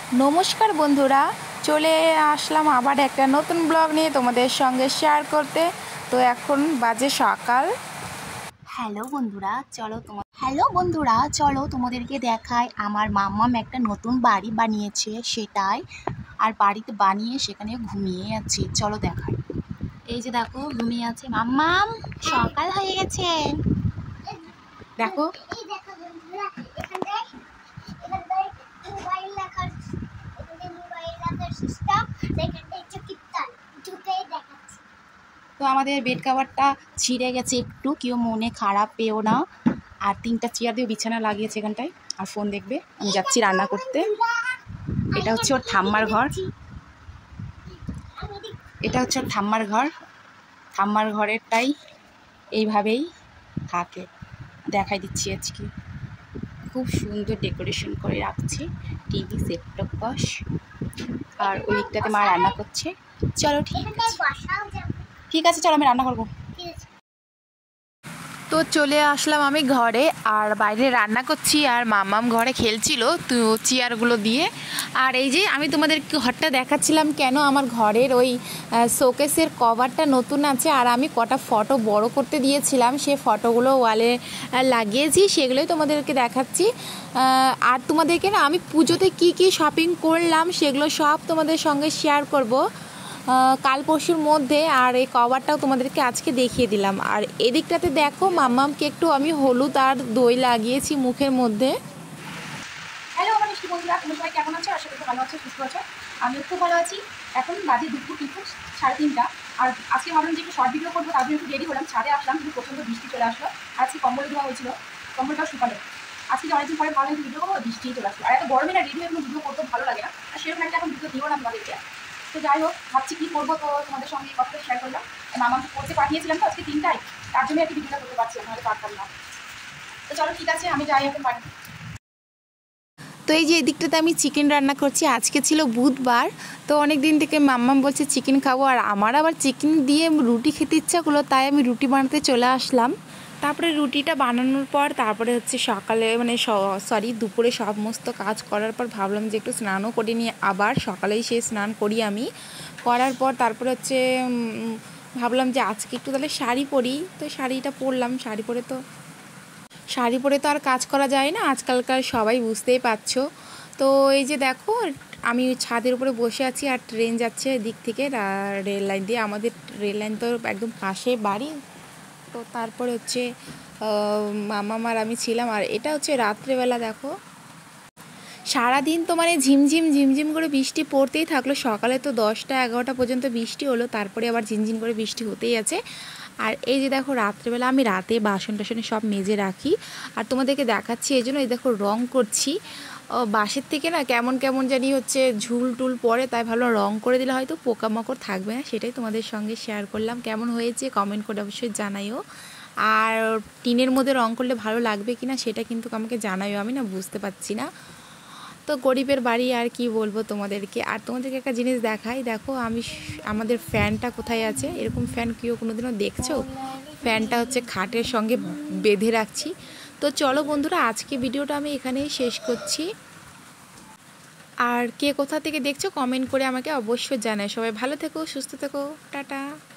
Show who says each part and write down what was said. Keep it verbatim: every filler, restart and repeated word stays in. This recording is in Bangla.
Speaker 1: নমস্কার বন্ধুরা, চলে আসলাম আবার একটা নতুন ব্লগ নিয়ে তোমাদের সঙ্গে শেয়ার করতে। তো এখন বাজে সকাল।
Speaker 2: হ্যালো বন্ধুরা চলো তোমার হ্যালো বন্ধুরা চলো তোমাদেরকে দেখায় আমার মাম্মাম একটা নতুন বাড়ি বানিয়েছে সেটাই। আর বাড়িতে বানিয়ে সেখানে ঘুমিয়ে আছে, চলো দেখাই। এই যে দেখো ঘুমিয়ে আছে মাম্মাম, সকাল হয়ে গেছে দেখো। তো আমাদের বেড কাভারটা ছিঁড়ে গেছে একটু, কেউ মনে খারাপ পেও না। আর তিনটা চেয়ার দিয়ে বিছানা লাগিয়েছে এখানটায়, আর ফোন দেখবে। আমি যাচ্ছি রান্না করতে। এটা হচ্ছে ওর ঠাম্মার ঘর, এটা হচ্ছে ওর ঠাম্মার ঘর। ঠাম্মার ঘরেরটাই এইভাবেই থাকে, দেখাই দিচ্ছি আজকে। খুব সুন্দর ডেকোরেশন করে রাখছি, টিভি সেট টপ বক্স। আর ওই দিকটাতে মা রান্না করছে। চলো ঠিক আছে ঠিক আছে চলো আমি রান্না করবো।
Speaker 1: তো চলে আসলাম আমি ঘরে, আর বাইরে রান্না করছি আর মামাম ঘরে খেলছিল তো চেয়ারগুলো দিয়ে। আর এই যে আমি তোমাদের ঘরটা দেখাচ্ছিলাম কেন, আমার ঘরের ওই শোকেসের কভারটা নতুন আছে, আর আমি কটা ফটো বড় করতে দিয়েছিলাম, সে ফটোগুলো ওয়ালে লাগিয়েছি, সেগুলোই তোমাদেরকে দেখাচ্ছি। আর তোমাদেরকে না আমি পুজোতে কি কি শপিং করলাম সেগুলো সব তোমাদের সঙ্গে শেয়ার করব কাল পরশুর মধ্যে। আর এই কভারটাও তোমাদেরকে আজকে দেখিয়ে দিলাম। আর এদিকটাতে দেখো মাম্মামকে একটু আমি হলুদ আর দই লাগিয়েছি মুখের মধ্যে।
Speaker 2: হ্যালো আমার মিষ্টি বন্ধুরা, তোমরা সবাই কেমন আছো? আশা করি ভালো আছো, সুস্থ আছো। আমিও খুব ভালো আছি। এখন বাজে দুপুর কিন্তু সাড়ে তিনটা। আর আজকে ভাবলাম যে একটু শর্ট ভিডিও করবো, তার জন্য একটু রেডি হলাম। ছাদে আসলাম, কিন্তু প্রচণ্ড বৃষ্টি চলে আসলো। আজকে কম্বল ধোয়া হয়েছিল, কম্বলটাও শুকালো। আজকে যে অনেকদিন পরে ভালো ভিডিও করবো, বৃষ্টি চলে আসলো। আর এত গরমে না রেডি হয়ে কোনো ভিডিও করতে ভালো লাগে না, আর সেরকম একটা এখন ভিডিও দিও না তোমাদেরকে। তো যাই হোক, ভাবছি কী করবো, তো তোমাদের সঙ্গে এই কথাটা শেয়ার করলাম। মামাকে পড়তে পাঠিয়েছিলাম তো আজকে তিনটায়, তার জন্য একটু ভিডিওটা করতে পারছি, নাহলে পারতাম না। তো চলো ঠিক আছে, আমি যাই এখন বাড়ি।
Speaker 1: তো এই যে এদিকটাতে আমি চিকেন রান্না করছি, আজকে ছিল বুধবার। তো অনেক দিন থেকে মাম্মাম বলছে চিকেন খাবো, আর আমার আবার চিকেন দিয়ে রুটি খেতে ইচ্ছা করলো, তাই আমি রুটি বানাতে চলে আসলাম। তারপরে রুটিটা বানানোর পর তারপরে হচ্ছে সকালে মানে সরি দুপুরে সমস্ত কাজ করার পর ভাবলাম যে একটু স্নানও করে নিয়ে আবার সকালেই সেই স্নান করি আমি। করার পর তারপরে হচ্ছে ভাবলাম যে আজকে একটু তাহলে শাড়ি পরি, তো শাড়িটা পরলাম। শাড়ি পরে তো শাড়ি পরে তো আর কাজ করা যায় না আজকালকার, সবাই বুঝতেই পারছো। তো এই যে দেখো আমি ছাদের উপরে বসে আছি, আর ট্রেন যাচ্ছে দিক থেকে রেল লাইন দিয়ে। আমাদের রেল লাইন তো একদম পাশে বাড়ি। তো তারপরে হচ্ছে মামাম আর আমি ছিলাম। আর এটা হচ্ছে রাত্রেবেলা, দেখো সারাদিন তো মানে ঝিমঝিম ঝিমঝিম করে বৃষ্টি পড়তেই থাকলো। সকালে তো দশটা এগারোটা পর্যন্ত বৃষ্টি হলো, তারপরে আবার ঝিমঝিম করে বৃষ্টি হতেই আছে। আর এই যে দেখো রাত্রেবেলা আমি রাতে বাসন টাসনে সব মেজে রাখি, আর তোমাদেরকে দেখাচ্ছি। এই জন্য এই দেখো রং করছি। বাসের থেকে না কেমন কেমন জানি হচ্ছে ঝুল টুল পড়ে, তাই ভাবলাম রং করে দিলে হয়তো পোকামাকড় থাকবে না, সেটাই তোমাদের সঙ্গে শেয়ার করলাম। কেমন হয়েছে কমেন্ট করে অবশ্যই জানাইও। আর টিনের মধ্যে রং করলে ভালো লাগবে কি না সেটা কিন্তু আমাকে জানাইও, আমি না বুঝতে পারছি না। তো গরিবের বাড়ি আর কি বলবো তোমাদেরকে। আর তোমাদেরকে একটা জিনিস দেখাই, দেখো আমি আমাদের ফ্যানটা কোথায় আছে। এরকম ফ্যান কেউ কোনোদিনও দেখছো? ফ্যানটা হচ্ছে খাটের সঙ্গে বেঁধে রাখছি। তো চলো বন্ধুরা, আজকে ভিডিওটা আমি এখানেই শেষ করছি। আর কে কোথা থেকে দেখছো কমেন্ট করে আমাকে অবশ্যই জানায়। সবাই ভালো থেকো, সুস্থ থেকো, টাটা।